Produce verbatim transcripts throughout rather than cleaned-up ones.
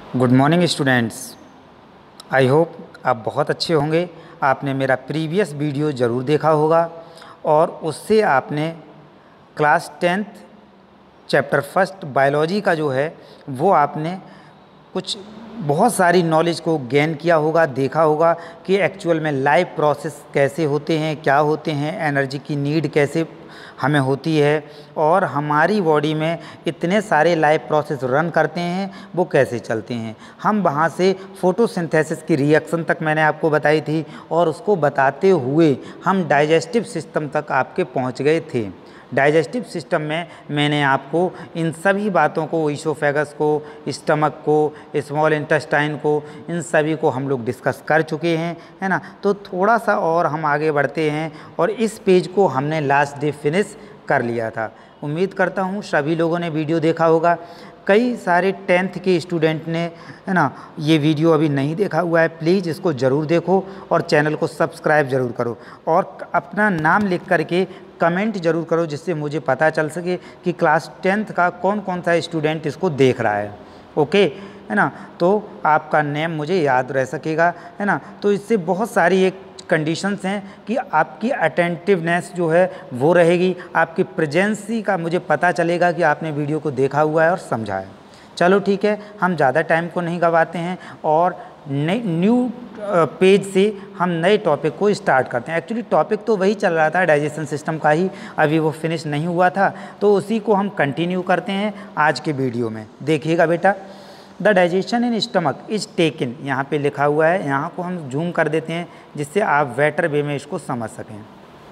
Good morning students. I hope आप बहुत अच्छे होंगे। आपने मेरा प्रीवियस वीडियो ज़रूर देखा होगा और उससे आपने class tenth chapter first biology का जो है वो आपने कुछ बहुत सारी नॉलेज को गेन किया होगा, देखा होगा कि एक्चुअल में लाइफ प्रोसेस कैसे होते हैं, क्या होते हैं, एनर्जी की नीड कैसे हमें होती है और हमारी बॉडी में इतने सारे लाइफ प्रोसेस रन करते हैं वो कैसे चलते हैं। हम वहाँ से फोटोसिंथेसिस की रिएक्शन तक मैंने आपको बताई थी और उसको बताते हुए हम डाइजेस्टिव सिस्टम तक आपके पहुँच गए थे। डाइजेस्टिव सिस्टम में मैंने आपको इन सभी बातों को, ईसोफेगस को, स्टमक को, स्मॉल इंटेस्टाइन को, इन सभी को हम लोग डिस्कस कर चुके हैं, है ना। तो थोड़ा सा और हम आगे बढ़ते हैं और इस पेज को हमने लास्ट डे फिनिश कर लिया था। उम्मीद करता हूँ सभी लोगों ने वीडियो देखा होगा। कई सारे टेंथ के स्टूडेंट ने, है ना, ये वीडियो अभी नहीं देखा हुआ है, प्लीज़ इसको ज़रूर देखो और चैनल को सब्सक्राइब ज़रूर करो और अपना नाम लिख करके कमेंट ज़रूर करो जिससे मुझे पता चल सके कि क्लास टेंथ का कौन कौन सा स्टूडेंट इसको देख रहा है। ओके, है ना, तो आपका नेम मुझे याद रह सकेगा, है ना। तो इससे बहुत सारी एक कंडीशंस हैं कि आपकी अटेंटिवनेस जो है वो रहेगी, आपकी प्रेजेंसी का मुझे पता चलेगा कि आपने वीडियो को देखा हुआ है और समझा है। चलो ठीक है, हम ज़्यादा टाइम को नहीं गवाते हैं और नई न्यू पेज से हम नए टॉपिक को स्टार्ट करते हैं। एक्चुअली टॉपिक तो वही चल रहा था डाइजेशन सिस्टम का ही, अभी वो फिनिश नहीं हुआ था, तो उसी को हम कंटिन्यू करते हैं आज के वीडियो में। देखिएगा बेटा, the digestion in stomach is taken, यहाँ पे लिखा हुआ है, यहाँ को हम जूम कर देते हैं जिससे आप बेटर वे में इसको समझ सकें।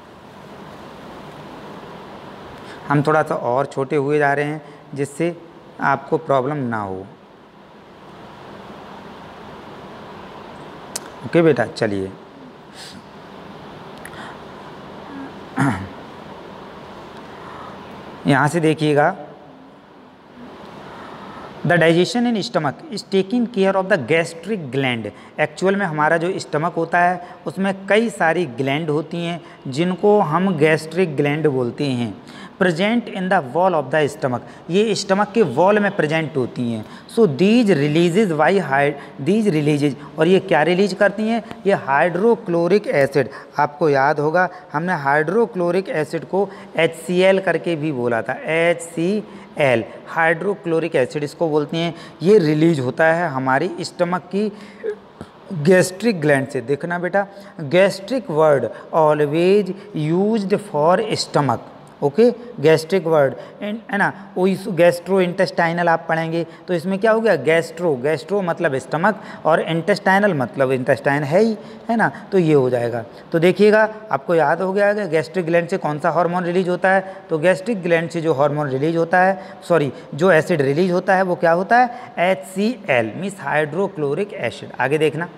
हम थोड़ा सा और छोटे हुए जा रहे हैं जिससे आपको प्रॉब्लम ना हो। ओके बेटा, चलिए यहाँ से देखिएगा, the digestion in stomach is taking care of the gastric gland. Actual में हमारा जो स्टमक होता है उसमें कई सारी ग्लैंड होती हैं जिनको हम गैस्ट्रिक ग्लैंड बोलते हैं। Present in the wall of the stomach, ये स्टमक के वॉल में प्रेजेंट होती हैं। So these releases why hide these releases, और ये क्या रिलीज करती हैं, ये हाइड्रोक्लोरिक एसिड। आपको याद होगा हमने हाइड्रोक्लोरिक एसिड को एच सी एल करके भी बोला था, H C L, hydrochloric acid इसको बोलते हैं। ये रिलीज होता है हमारी स्टमक की गैस्ट्रिक ग्लैंड से। देखना बेटा, gastric word always used for stomach. Okay, gastric word है ना, वो गैस्ट्रो इंटेस्टाइनल आप पढ़ेंगे तो इसमें क्या हो गया, गैस्ट्रो, गैस्ट्रो मतलब स्टमक और इंटेस्टाइनल मतलब इंटेस्टाइन है ही, है ना, तो ये हो जाएगा। तो देखिएगा आपको याद हो गया कि गैस्ट्रिक ग्लैंड से कौन सा हार्मोन रिलीज होता है। तो गैस्ट्रिक ग्लैंड से जो हार्मोन रिलीज होता है, सॉरी जो एसिड रिलीज होता है वो क्या होता है, H C L means hydrochloric acid. आगे देखना,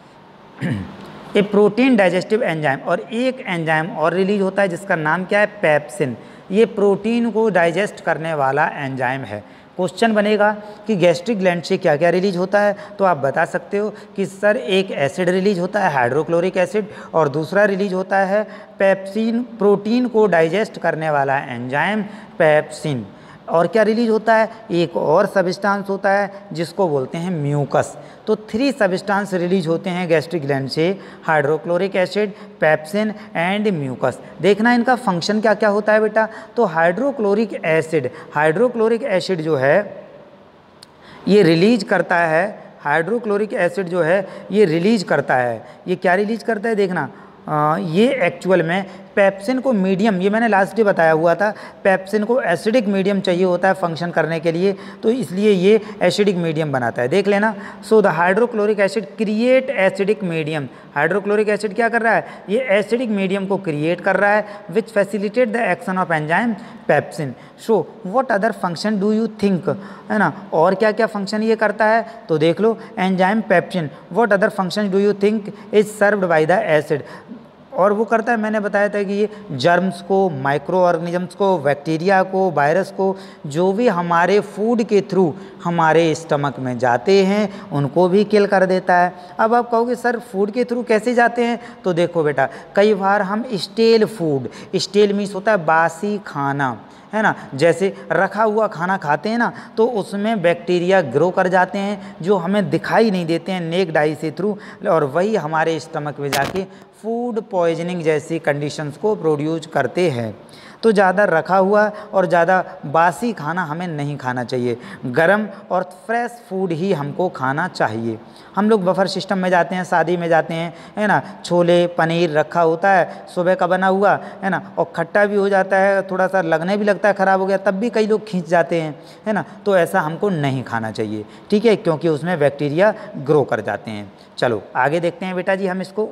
ए प्रोटीन डाइजेस्टिव एंजाइम, और एक एंजाइम और रिलीज होता है जिसका नाम क्या है, पेप्सिन। ये प्रोटीन को डाइजेस्ट करने वाला एंजाइम है। क्वेश्चन बनेगा कि गैस्ट्रिक ग्लैंड से क्या क्या रिलीज होता है, तो आप बता सकते हो कि सर एक एसिड रिलीज होता है हाइड्रोक्लोरिक एसिड और दूसरा रिलीज होता है पेप्सिन, प्रोटीन को डाइजेस्ट करने वाला एंजाइम पेप्सिन। और क्या रिलीज होता है, एक और सब्सटेंस होता है जिसको बोलते हैं म्यूकस। तो थ्री सब्सटेंस रिलीज होते हैं गैस्ट्रिक ग्लैंड से, hydrochloric acid, pepsin and mucus. देखना इनका फंक्शन क्या क्या होता है बेटा। तो हाइड्रोक्लोरिक एसिड, हाइड्रोक्लोरिक एसिड जो है ये रिलीज करता है, हाइड्रोक्लोरिक एसिड जो है ये रिलीज करता है, ये क्या रिलीज करता है देखना, आ, ये एक्चुअल में पेप्सिन को मीडियम, ये मैंने लास्ट डे बताया हुआ था, पेप्सिन को एसिडिक मीडियम चाहिए होता है फंक्शन करने के लिए, तो इसलिए ये एसिडिक मीडियम बनाता है। देख लेना, so the hydrochloric acid create acidic medium. Hydrochloric acid क्या कर रहा है, ये एसिडिक मीडियम को क्रिएट कर रहा है which facilitate the action of enzyme pepsin. So what other function do you think, है ना, और क्या क्या फंक्शन ये करता है, तो देख लो, enzyme pepsin what other function do you think is served by the acid. और वो करता है, मैंने बताया था कि ये जर्म्स को, माइक्रो ऑर्गेनिजम्स को, बैक्टीरिया को, वायरस को, जो भी हमारे फूड के थ्रू हमारे स्टमक में जाते हैं उनको भी किल कर देता है। अब आप कहोगे सर फूड के थ्रू कैसे जाते हैं, तो देखो बेटा, कई बार हम स्टेल फूड, स्टेल मीन्स होता है बासी खाना, है ना। जैसे रखा हुआ खाना खाते हैं ना तो उसमें बैक्टीरिया ग्रो कर जाते हैं जो हमें दिखाई नहीं देते हैं नेक्ड आई से थ्रू, और वही हमारे स्टमक में जाके फूड पॉइजनिंग जैसी कंडीशंस को प्रोड्यूस करते हैं। तो ज़्यादा रखा हुआ और ज़्यादा बासी खाना हमें नहीं खाना चाहिए, गरम और फ्रेश फूड ही हमको खाना चाहिए। हम लोग बफर सिस्टम में जाते हैं, शादी में जाते हैं, है ना, छोले पनीर रखा होता है सुबह का बना हुआ, है ना, और खट्टा भी हो जाता है, थोड़ा सा लगने भी लगता है ख़राब हो गया, तब भी कई लोग खींच जाते हैं, है ना। तो ऐसा हमको नहीं खाना चाहिए, ठीक है, क्योंकि उसमें बैक्टीरिया ग्रो कर जाते हैं। चलो आगे देखते हैं बेटा जी हम इसको।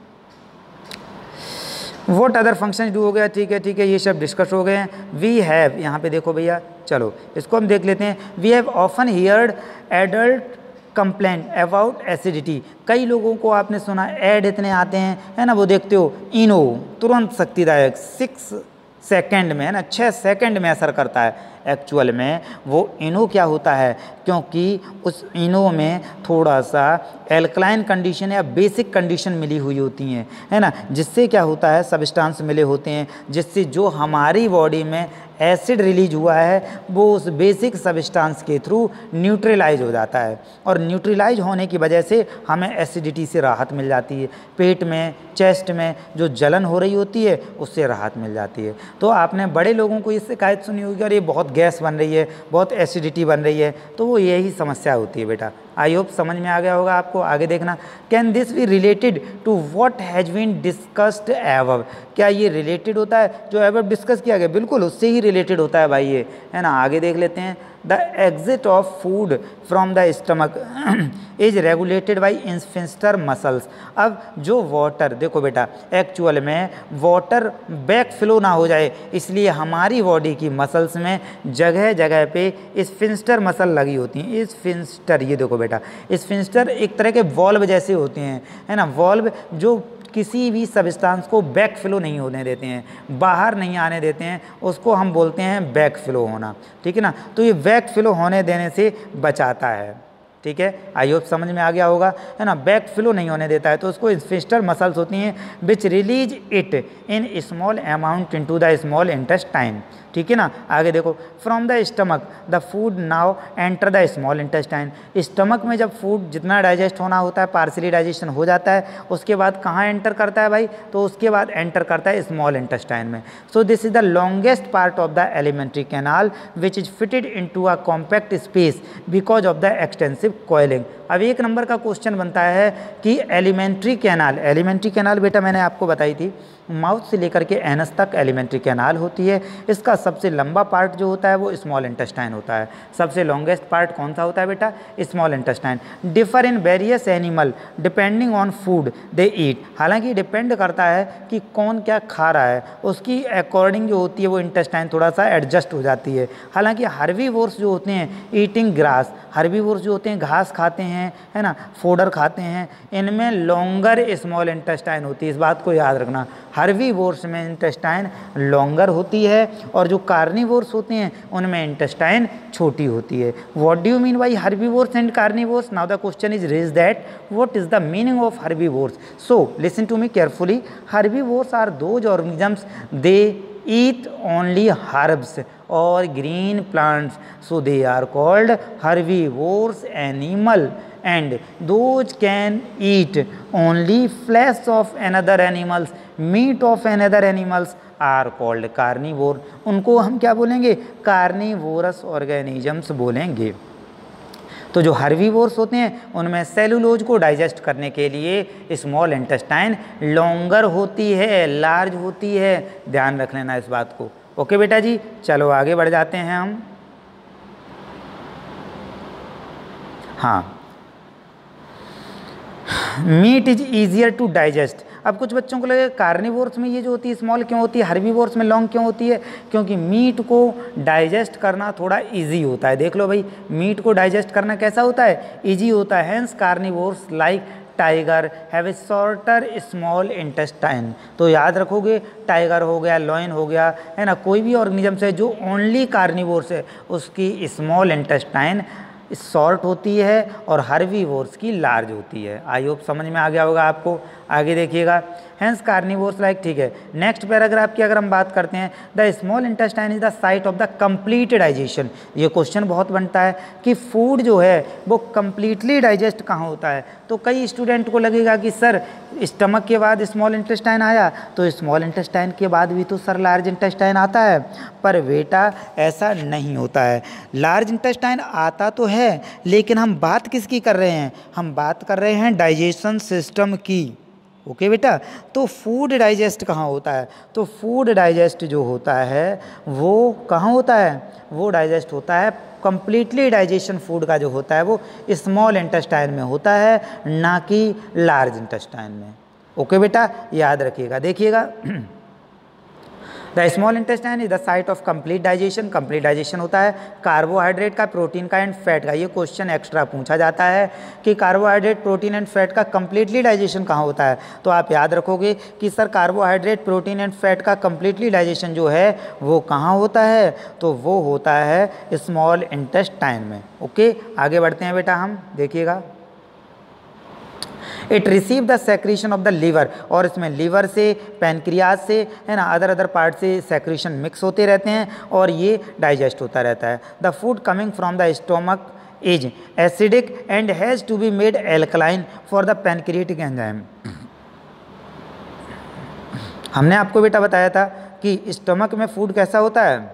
वॉट अदर फंक्शन डू हो गया, ठीक है ठीक है, ये सब डिस्कस हो गए हैं। वी हैव, यहाँ पे देखो भैया, चलो इसको हम देख लेते हैं। We have often heard adult complaint about acidity. कई लोगों को आपने सुना ऐड इतने आते हैं, है ना, वो देखते हो इनो तुरंत शक्तिदायक, सिक्स सेकंड में, है ना, छः सेकंड में असर करता है। एक्चुअल में वो इनो क्या होता है, क्योंकि उस इनो में थोड़ा सा एल्कलाइन कंडीशन या बेसिक कंडीशन मिली हुई होती हैं, है ना, जिससे क्या होता है सब्सटेंस मिले होते हैं, जिससे जो हमारी बॉडी में एसिड रिलीज हुआ है वो उस बेसिक सब्सटेंस के थ्रू न्यूट्रलाइज हो जाता है, और न्यूट्रलाइज होने की वजह से हमें एसिडिटी से राहत मिल जाती है। पेट में, चेस्ट में जो जलन हो रही होती है उससे राहत मिल जाती है। तो आपने बड़े लोगों को ये शिकायत सुनी होगी, और ये बहुत गैस बन रही है, बहुत एसिडिटी बन रही है, तो वो यही समस्या होती है बेटा। आई होप समझ में आ गया होगा आपको। आगे देखना, can this be related to what has been discussed above. क्या ये रिलेटेड होता है जो एबव डिस्कस किया गया, बिल्कुल उससे ही रिलेटेड होता है भाई ये, है ना। आगे देख लेते हैं, the exit of food from the stomach is regulated by sphincter muscles. अब जो वाटर, देखो बेटा एक्चुअल में वाटर बैक फ्लो ना हो जाए इसलिए हमारी बॉडी की मसल्स में जगह जगह पे स्फिंस्टर मसल लगी होती हैं। स्फिंस्टर, ये देखो बेटा, स्फिंस्टर एक तरह के वॉल्व जैसे होते हैं, है ना, वॉल्व जो किसी भी सब्सटेंस को बैक फ्लो नहीं होने देते हैं, बाहर नहीं आने देते हैं, उसको हम बोलते हैं बैक फ्लो होना, ठीक है ना। तो ये बैक फ्लो होने देने से बचाता है, ठीक है। आई होप समझ में आ गया होगा, है ना। बैक फ्लो नहीं होने देता है तो उसको स्फिंस्टर मसल्स होती हैं which release it in small amount into the small intestine, ठीक है ना। आगे देखो, from the stomach the food now enter the small intestine. Stomach में जब फूड जितना डाइजेस्ट होना होता है पार्सली डाइजेशन हो जाता है, उसके बाद कहाँ एंटर करता है भाई, तो उसके बाद एंटर करता है स्मॉल इंटेस्टाइन में। So this is the longest part of the alimentary canal which is fitted into a compact space because of the extensive coiling. अब एक नंबर का क्वेश्चन बनता है कि एलिमेंट्री कैनाल, एलिमेंट्री कैनाल बेटा मैंने आपको बताई थी, माउथ से लेकर के एनस तक एलिमेंट्री कैनाल होती है। इसका सबसे लंबा पार्ट जो होता है वो स्मॉल इंटेस्टाइन होता है। सबसे लॉन्गेस्ट पार्ट कौन सा होता है बेटा, small intestine. Differ in various animal depending on food they eat. हालांकि डिपेंड करता है कि कौन क्या खा रहा है, उसकी अकॉर्डिंग जो होती है वो इंटेस्टाइन थोड़ा सा एडजस्ट हो जाती है। हालांकि हर्बीवोर्स जो होते हैं ईटिंग ग्रास, हर्बीवोर्स जो होते हैं घास खाते हैं, है ना, फोडर खाते हैं, इनमें लॉन्गर स्मॉल इंटेस्टाइन होती है। इस बात को याद रखना, हर्बीवोर्स में इंटेस्टाइन लॉन्गर होती है और जो कार्निवोर्स होते हैं उनमें इंटेस्टाइन छोटी होती है। What do you mean by herbivores and carnivores? Now the question is raise that what is the meaning of herbivores. So listen to me carefully. Herbivores are those organisms they eat only herbs or green plants, so they are called herbivores animal, and those can eat only flesh of another animals, meat of another animals are called carnivore। उनको हम क्या बोलेंगे, carnivorous organisms बोलेंगे। तो जो herbivores होते हैं उनमें सेलुलोज को डाइजेस्ट करने के लिए स्मॉल इंटेस्टाइन लॉन्गर होती है, लार्ज होती है, ध्यान रख लेना इस बात को। ओके बेटा जी, चलो आगे बढ़ जाते हैं हम। हाँ, meat is easier to digest. अब कुछ बच्चों को लगेगा कार्निवोर्स में ये जो होती है स्मॉल क्यों होती है, हर्बीवोर्स में लॉन्ग क्यों होती है? क्योंकि मीट को डाइजेस्ट करना थोड़ा इजी होता है। देख लो भाई, मीट को डाइजेस्ट करना कैसा होता है, इजी होता है। Hence carnivores like tiger have a shorter small intestine. तो याद रखोगे, टाइगर हो गया, लॉयन हो गया, है ना, कोई भी ऑर्गेनिजम्स है जो ओनली कार्निवोर्स है उसकी स्मॉल इंटेस्टाइन शॉर्ट होती है और हर्बीवोर्स की लार्ज होती है। आई होप समझ में आ गया होगा आपको। आगे देखिएगा, हैंस कार्निवोर्स लाइक, ठीक है। नेक्स्ट पैराग्राफ की अगर हम बात करते हैं, the small intestine is the site of the complete digestion. ये क्वेश्चन बहुत बनता है कि फूड जो है वो कंप्लीटली डाइजेस्ट कहाँ होता है। तो कई स्टूडेंट को लगेगा कि सर स्टमक के बाद स्मॉल इंटेस्टाइन आया, तो स्मॉल इंटेस्टाइन के बाद भी तो सर लार्ज इंटेस्टाइन आता है, पर बेटा ऐसा नहीं होता है। लार्ज इंटेस्टाइन आता तो है, लेकिन हम बात किसकी कर रहे हैं, हम बात कर रहे हैं डाइजेशन सिस्टम की। ओके बेटा, तो फूड डाइजेस्ट कहाँ होता है, तो फूड डाइजेस्ट जो होता है वो कहाँ होता है, वो डाइजेस्ट होता है कंप्लीटली, डाइजेशन फूड का जो होता है वो स्मॉल इंटेस्टाइन में होता है, ना कि लार्ज इंटेस्टाइन में। ओके बेटा, याद रखिएगा। देखिएगा, the small intestine is the site of complete digestion. Complete digestion होता है कार्बोहाइड्रेट का, प्रोटीन का एंड फैट का। ये क्वेश्चन एक्स्ट्रा पूछा जाता है कि कार्बोहाइड्रेट, प्रोटीन एंड फैट का कंप्लीटली डाइजेशन कहाँ होता है। तो आप याद रखोगे कि sir carbohydrate, protein and fat का कंप्लीटली डाइजेशन जो है वो कहाँ होता है, तो वो होता है स्मॉल इंटेस्टाइन में। ओके, आगे बढ़ते हैं बेटा हम। देखिएगा, it receive the secretion of the liver, और इसमें लीवर से, पैनक्रियाज से, है ना, अदर अदर पार्ट से सेक्रीशन मिक्स होते रहते हैं और ये डाइजेस्ट होता रहता है। The food coming from the stomach is acidic and has to be made alkaline for the pancreatic enzyme. हमने आपको बेटा बताया था कि स्टमक में फूड कैसा होता है,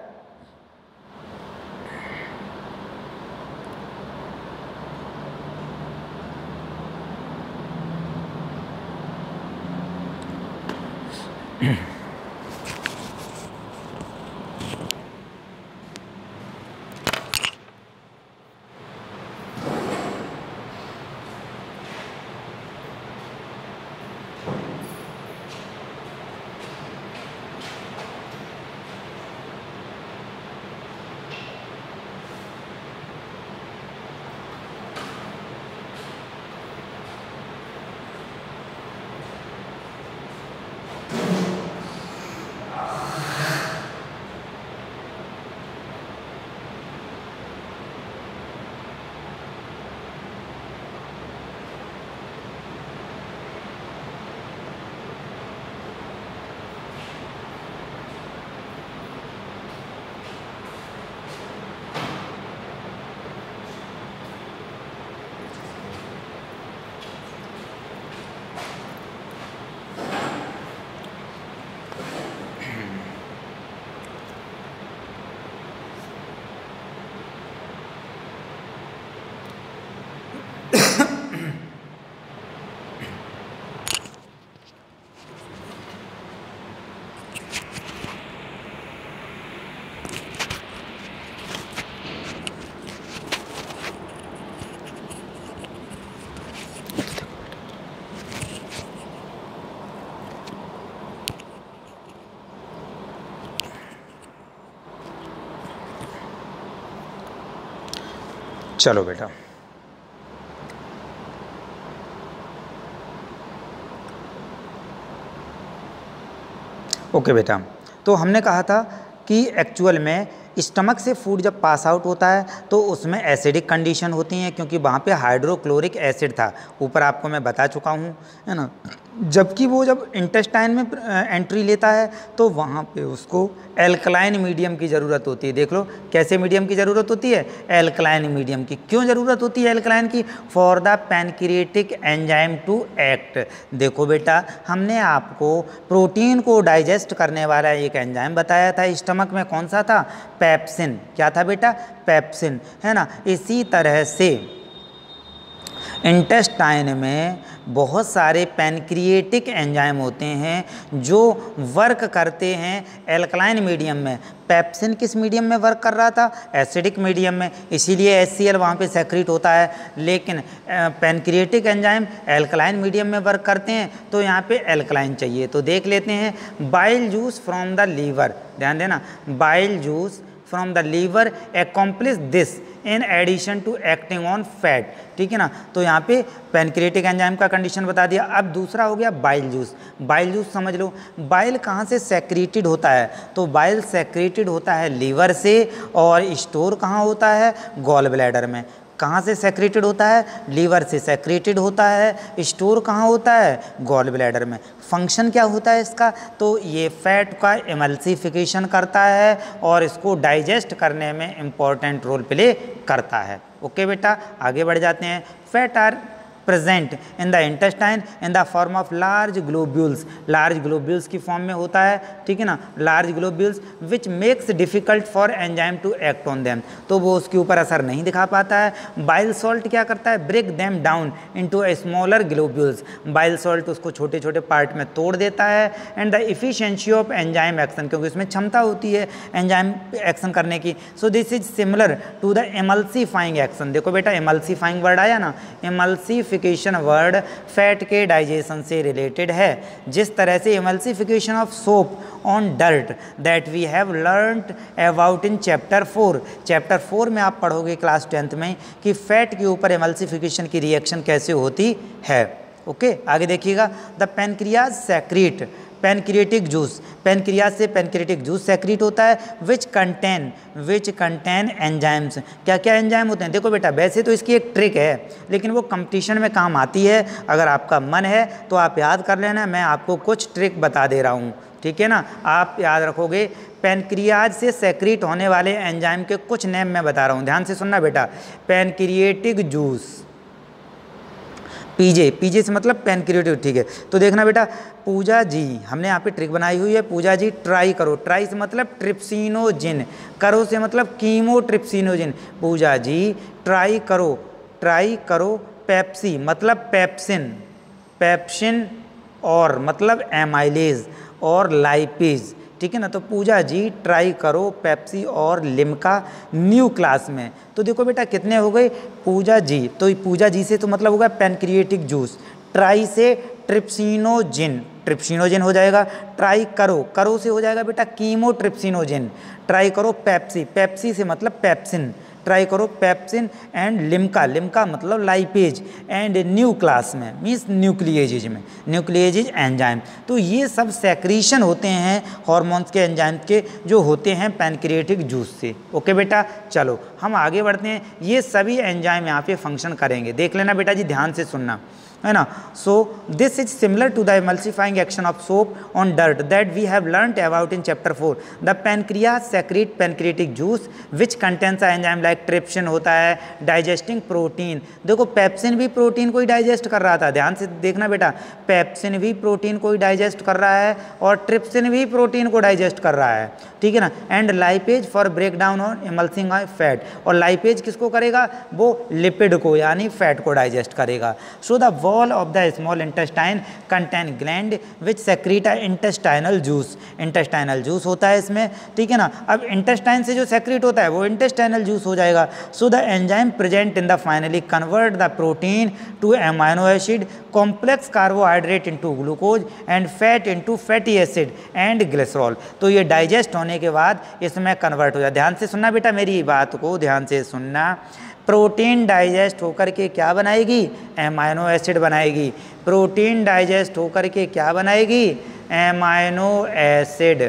चलो बेटा। ओके बेटा, तो हमने कहा था कि एक्चुअल में स्टमक से फूड जब पास आउट होता है तो उसमें एसिडिक कंडीशन होती हैं, क्योंकि वहाँ पे हाइड्रोक्लोरिक एसिड था, ऊपर आपको मैं बता चुका हूँ, है ना। जबकि वो जब इंटेस्टाइन में एंट्री लेता है तो वहाँ पे उसको एल्कलाइन मीडियम की ज़रूरत होती है। देख लो कैसे मीडियम की ज़रूरत होती है, एल्कलाइन मीडियम की। क्यों ज़रूरत होती है एल्कलाइन की? For the pancreatic enzyme to act. देखो बेटा, हमने आपको प्रोटीन को डाइजेस्ट करने वाला एक एंजाइम बताया था, स्टमक में कौन सा था? पेप्सिन। क्या था बेटा? पेप्सिन, है ना। इसी तरह से इंटेस्टाइन में बहुत सारे पैनक्रिएटिक एंजाइम होते हैं जो वर्क करते हैं एल्कलाइन मीडियम में। पेप्सिन किस मीडियम में वर्क कर रहा था? एसिडिक मीडियम में, इसीलिए एच सी एल वहाँ पे सेक्रेट होता है। लेकिन पैनक्रिएटिक एंजाइम एल्कलाइन मीडियम में वर्क करते हैं, तो यहाँ पे एल्कलाइन चाहिए। तो देख लेते हैं, bile juice from the liver, ध्यान देना, bile juice from the liver accomplish this in addition to acting on fat. ठीक है ना। तो यहाँ पे पैनक्रिएटिक एंजाइम का कंडीशन बता दिया। अब दूसरा हो गया बाइल जूस। बाइल जूस समझ लो, बाइल कहाँ से सेक्रेटेड होता है? तो बाइल सेक्रेटेड होता है लीवर से, और स्टोर कहाँ होता है? गॉल ब्लैडर में। कहाँ से सेक्रेटेड होता है? लीवर से सेक्रेटेड होता है। स्टोर कहाँ होता है? गॉल ब्लैडर में। फंक्शन क्या होता है इसका? तो ये फैट का एमल्सिफिकेशन करता है और इसको डाइजेस्ट करने में इम्पॉर्टेंट रोल प्ले करता है। ओके बेटा, आगे बढ़ जाते हैं। Fat are present in the intestine in the form of large globules, large globules की फॉर्म में होता है, ठीक है ना, large globules which makes difficult for enzyme to act on them, तो वो उसके ऊपर असर नहीं दिखा पाता है। बाइल सॉल्ट क्या करता है? Break them down into smaller globules, bile salt उसको छोटे छोटे पार्ट में तोड़ देता है। And the efficiency of enzyme action, क्योंकि उसमें क्षमता होती है एंजाइम एक्शन करने की। So this is similar to the emulsifying action. देखो बेटा, एमल्सिफाइंग वर्ड आया ना, एमल्सी एमल्सिफिकेशन वर्ड फैट के डाइजेशन से रिलेटेड है। जिस तरह से emulsification of soap on dirt that we have learned about in chapter four, chapter four में आप पढ़ोगे क्लास टेंथ में कि फैट के ऊपर एमल्सिफिकेशन की रिएक्शन कैसे होती है। ओके, आगे देखिएगा। The pancreas secrete pancreatic juice, pancreas से पैनक्रिएटिक जूस सेक्रेट होता है which contain which contain enzymes. क्या क्या एंजाइम होते हैं? देखो बेटा, वैसे तो इसकी एक ट्रिक है लेकिन वो कंपटीशन में काम आती है। अगर आपका मन है तो आप याद कर लेना, मैं आपको कुछ ट्रिक बता दे रहा हूँ, ठीक है ना। आप याद रखोगे। पैनक्रियाज से सेक्रेट होने वाले एंजाइम के कुछ नेम मैं बता रहा हूँ, ध्यान से सुनना बेटा। पैनक्रिएटिक जूस, पीजे, पीजे से मतलब पैनक्रिएटिक, ठीक है। तो देखना बेटा, पूजा जी, हमने यहाँ पे ट्रिक बनाई हुई है। पूजा जी ट्राई करो, ट्राई से मतलब ट्रिप्सिनोजिन, करो से मतलब कीमोट्रिप्सिनोजिन। पूजा जी ट्राई करो, ट्राई करो। पेप्सी मतलब पेप्सिन, पेप्सिन और मतलब एमाइलेज और लाइपेज, ठीक है ना। तो पूजा जी ट्राई करो पेप्सी और लिम्का न्यू क्लास में। तो देखो बेटा कितने हो गए? पूजा जी, तो पूजा जी से तो मतलब होगा पैनक्रिएटिक जूस, ट्राई से ट्रिप्सिनोजिन, ट्रिप्सिनोजिन हो जाएगा। ट्राई करो, करो से हो जाएगा बेटा कीमोट्रिप्सिनोजिन। ट्राई करो पेप्सी, पेप्सी से मतलब पेप्सिन, ट्राई करो पेप्सिन एंड लिम्का, लिम्का मतलब लाइपेज एंड न्यू क्लास में मीन्स न्यूक्लिएजेज में, न्यूक्लिएजेज एंजाइम। तो ये सब सेक्रीशन होते हैं हार्मोन्स के, एंजाइम के, जो होते हैं पैनक्रिएटिक जूस से। ओके बेटा, चलो हम आगे बढ़ते हैं। ये सभी एंजाइम यहाँ पे फंक्शन करेंगे, देख लेना बेटा जी, ध्यान से सुनना, है ना। So this is similar to the emulsifying action of soap on dirt that we have learned about in chapter four. The pancreas secrete pancreatic juice which contains enzyme like trypsin होता है डाइजेस्टिंग प्रोटीन। देखो pepsin भी protein को ही digest कर रहा था, ध्यान से देखना बेटा, पेप्सिन भी प्रोटीन को ही डाइजेस्ट कर रहा है और ट्रिप्सिन भी प्रोटीन को डाइजेस्ट कर रहा है, ठीक है ना। And lipase for break down on emulsing fat, और लाइपेज किसको करेगा? वो लिपिड को यानी फैट को डाइजेस्ट करेगा। So the wall of the small intestine contain gland which secrete a intestinal juice, intestinal juice होता है इसमें, ठीक है ना। अब intestine से जो secrete होता है वो intestinal juice हो जाएगा। so the enzyme present in the finally convert the protein to amino acid, complex carbohydrate into glucose and fat into fatty acid and glycerol। तो ये डाइजेस्ट होने के बाद इसमें कन्वर्ट हो जाए। ध्यान से सुनना बेटा, मेरी बात को ध्यान से सुनना। प्रोटीन डाइजेस्ट होकर के क्या बनाएगी? एमाइनो एसिड बनाएगी। प्रोटीन डाइजेस्ट होकर के क्या बनाएगी? Amino acid.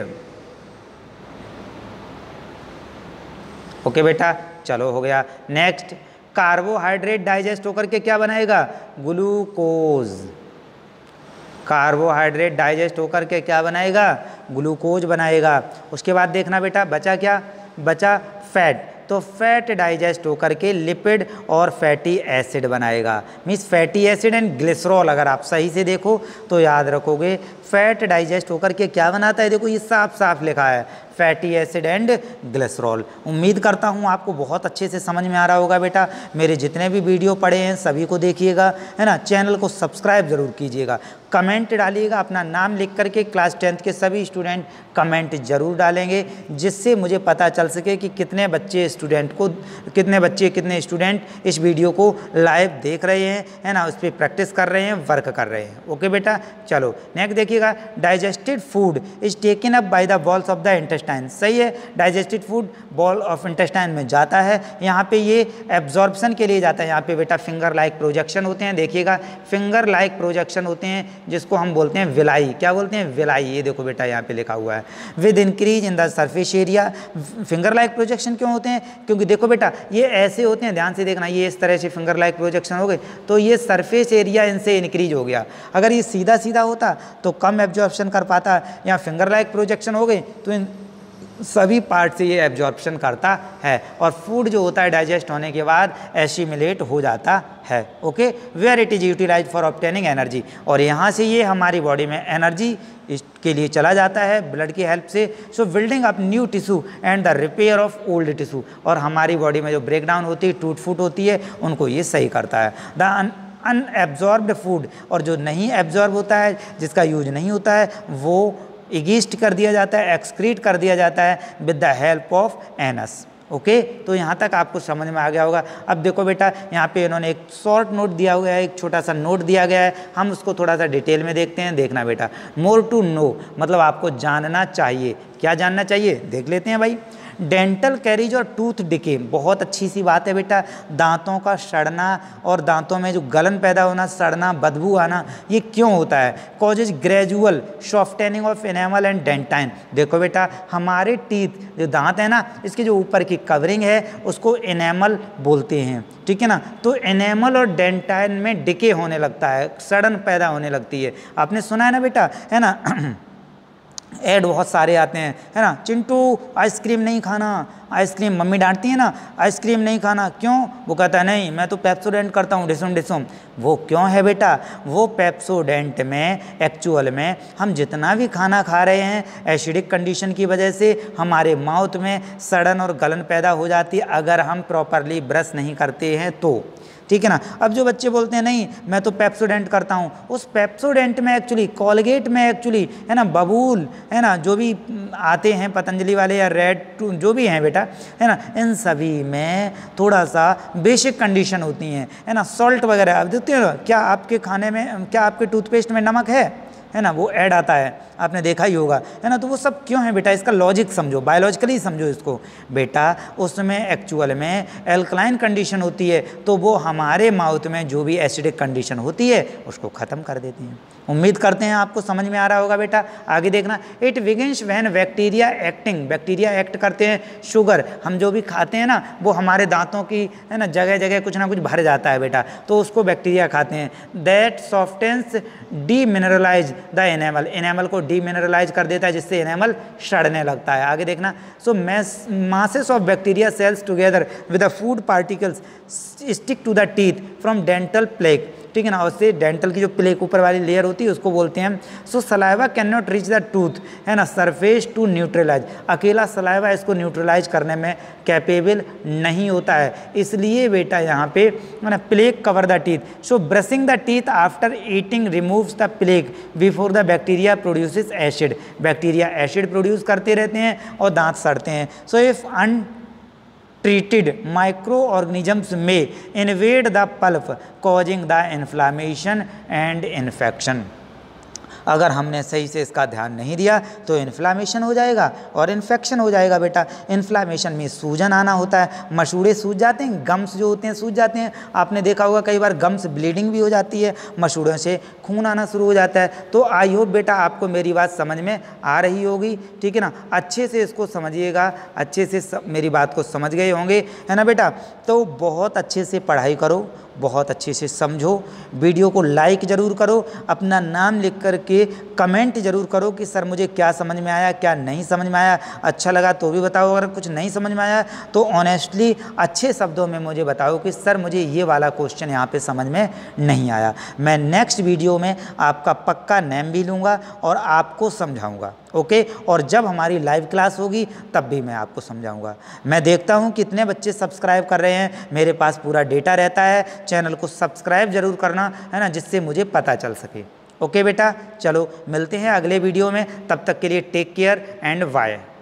ओके बेटा, चलो हो गया। नेक्स्ट, कार्बोहाइड्रेट डाइजेस्ट होकर के क्या बनाएगा? ग्लूकोज। कार्बोहाइड्रेट डाइजेस्ट होकर के क्या बनाएगा? ग्लूकोज बनाएगा। उसके बाद देखना बेटा, बचा क्या? बचा फैट। तो फैट डाइजेस्ट होकर के लिपिड और फैटी एसिड बनाएगा, means fatty acid and glycerol. अगर आप सही से देखो तो याद रखोगे फैट डाइजेस्ट होकर के क्या बनाता है? देखो ये साफ साफ लिखा है, फैटी एसिड एंड ग्लिसरॉल। उम्मीद करता हूँ आपको बहुत अच्छे से समझ में आ रहा होगा बेटा। मेरे जितने भी वीडियो पड़े हैं सभी को देखिएगा, है ना। चैनल को सब्सक्राइब ज़रूर कीजिएगा, कमेंट डालिएगा, अपना नाम लिख करके। क्लास टेंथ के सभी स्टूडेंट कमेंट ज़रूर डालेंगे जिससे मुझे पता चल सके कि कितने बच्चे स्टूडेंट को कितने बच्चे कितने स्टूडेंट इस वीडियो को लाइव देख रहे हैं, है ना, उस पर प्रैक्टिस कर रहे हैं, वर्क कर रहे हैं। ओके बेटा, चलो नेक्स्ट देखिएगा। Digested food is taken up by the walls of the intestine. Intestine, सही है। Digested food wall of intestine में जाता है, यहाँ पे ये एब्जॉर्प्शन के लिए जाता है। यहाँ पे बेटा फिंगर लाइक प्रोजेक्शन होते हैं, देखिएगा फिंगर लाइक प्रोजेक्शन होते हैं जिसको हम बोलते हैं विलाई। क्या बोलते हैं? विलाई। ये देखो बेटा यहाँ पे लिखा हुआ है with increase in the surface area. Finger like projection क्यों होते हैं? क्योंकि देखो बेटा ये ऐसे होते हैं, ध्यान से देखना, ये इस तरह से फिंगर लाइक प्रोजेक्शन हो गए तो ये सरफेस एरिया इनसे इंक्रीज हो गया। अगर ये सीधा सीधा होता तो कम एब्जॉर्प्शन कर पाता, या फिंगर लाइक प्रोजेक्शन हो गए तो इन सभी पार्ट से ये एब्जॉर्प्शन करता है और फूड जो होता है डाइजेस्ट होने के बाद एसिमिलेट हो जाता है। Okay, where it is utilize for obtaining energy, और यहाँ से ये हमारी बॉडी में एनर्जी के लिए चला जाता है ब्लड की हेल्प से। So building up new tissue and the repair of old tissue, और हमारी बॉडी में जो ब्रेक डाउन होती है, टूट फूट होती है, उनको ये सही करता है। द अनएब्जॉर्ब्ड फूड, और जो नहीं एब्जॉर्ब होता है, जिसका यूज नहीं होता है, वो इगिस्ट कर दिया जाता है, एक्सक्रीट कर दिया जाता है with the help of anus. Okay, तो यहाँ तक आपको समझ में आ गया होगा। अब देखो बेटा यहाँ पे इन्होंने एक शॉर्ट नोट दिया हुआ है, एक छोटा सा नोट दिया गया है, हम उसको थोड़ा सा डिटेल में देखते हैं। देखना बेटा, मोर टू नो मतलब आपको जानना चाहिए। क्या जानना चाहिए? देख लेते हैं भाई। डेंटल कैरीज और टूथ डिके, बहुत अच्छी सी बात है बेटा। दांतों का सड़ना और दांतों में जो गलन पैदा होना, सड़ना, बदबू आना, ये क्यों होता है? Causes gradual softening of enamel and dentine. देखो बेटा हमारे टीथ जो दांत है ना, इसके जो ऊपर की कवरिंग है उसको एनेमल बोलते हैं, ठीक है ना। तो एनेमल और डेंटाइन में डिके होने लगता है, सड़न पैदा होने लगती है। आपने सुना है ना बेटा, है ना, ऐड बहुत सारे आते हैं, है ना, चिंटू आइसक्रीम नहीं खाना, आइसक्रीम मम्मी डांटती है ना, आइसक्रीम नहीं खाना, क्यों? वो कहता है नहीं मैं तो पेप्सोडेंट करता हूँ, डिसम डिसम। वो क्यों है बेटा? वो पेप्सोडेंट में एक्चुअल में हम जितना भी खाना खा रहे हैं, एसिडिक कंडीशन की वजह से हमारे माउथ में सड़न और गलन पैदा हो जाती है अगर हम प्रॉपरली ब्रश नहीं करते हैं तो, ठीक है ना। अब जो बच्चे बोलते हैं नहीं मैं तो पेप्सोडेंट करता हूँ, उस पेप्सोडेंट में एक्चुअली, कोलगेट में एक्चुअली, है ना, बबूल, है ना, जो भी आते हैं पतंजलि वाले या रेड जो भी हैं बेटा, है ना, इन सभी में थोड़ा सा बेसिक कंडीशन होती हैं, है ना, सॉल्ट वगैरह। अब देखते हो क्या आपके खाने में, क्या आपके टूथपेस्ट में नमक है, है ना, वो ऐड आता है, आपने देखा ही होगा, है ना। तो वो सब क्यों है बेटा? इसका लॉजिक समझो, बायोलॉजिकली समझो इसको बेटा। उसमें एक्चुअल में एल्कलाइन कंडीशन होती है तो वो हमारे माउथ में जो भी एसिडिक कंडीशन होती है उसको ख़त्म कर देती हैं। उम्मीद करते हैं आपको समझ में आ रहा होगा बेटा। आगे देखना, it begins when bacteria acting, bacteria act करते हैं। शुगर हम जो भी खाते हैं ना, वो हमारे दांतों की, है ना, जगह जगह कुछ ना कुछ भर जाता है बेटा, तो उसको बैक्टीरिया खाते हैं। That softens demineralize the enamel, enamel को डीमिनरलाइज कर देता है जिससे एनेमल सड़ने लगता है। आगे देखना, so masses of bacteria cells together with the food particles stick to the teeth from dental plaque, ठीक है ना, उससे डेंटल की जो प्लेक ऊपर वाली लेयर होती है उसको बोलते हैं। So saliva can not reach the tooth, है ना, सरफेस टू न्यूट्रलाइज, अकेला सलाइवा इसको न्यूट्रलाइज करने में कैपेबल नहीं होता है, इसलिए बेटा यहाँ पे, है ना, plaque cover the teeth. So brushing the teeth after eating removes the plaque before the bacteria produces acid, bacteria acid produce करते रहते हैं और दांत सड़ते हैं। सो इफ अन treated microorganisms may invade the pulp causing the inflammation and infection। अगर हमने सही से इसका ध्यान नहीं दिया तो इन्फ्लामेशन हो जाएगा और इन्फेक्शन हो जाएगा बेटा। इन्फ्लामेशन में सूजन आना होता है, मसूड़े सूज जाते हैं, गम्स जो होते हैं सूज जाते हैं। आपने देखा होगा कई बार गम्स ब्लीडिंग भी हो जाती है, मसूड़ों से खून आना शुरू हो जाता है। तो आई होप बेटा आपको मेरी बात समझ में आ रही होगी, ठीक है ना। अच्छे से इसको समझिएगा, अच्छे से सब मेरी बात को समझ गए होंगे, है ना बेटा। तो बहुत अच्छे से पढ़ाई करो, बहुत अच्छे से समझो, वीडियो को लाइक ज़रूर करो, अपना नाम लिख कर के कमेंट ज़रूर करो कि सर मुझे क्या समझ में आया, क्या नहीं समझ में आया। अच्छा लगा तो भी बताओ, अगर कुछ नहीं समझ में आया तो ऑनेस्टली अच्छे शब्दों में मुझे बताओ कि सर मुझे ये वाला क्वेश्चन यहाँ पे समझ में नहीं आया। मैं नेक्स्ट वीडियो में आपका पक्का नेम भी लूँगा और आपको समझाऊँगा, ओके। और जब हमारी लाइव क्लास होगी तब भी मैं आपको समझाऊंगा। मैं देखता हूं कितने बच्चे सब्सक्राइब कर रहे हैं, मेरे पास पूरा डेटा रहता है। चैनल को सब्सक्राइब जरूर करना, है ना, जिससे मुझे पता चल सके। ओके बेटा, चलो मिलते हैं अगले वीडियो में, तब तक के लिए टेक केयर एंड बाय।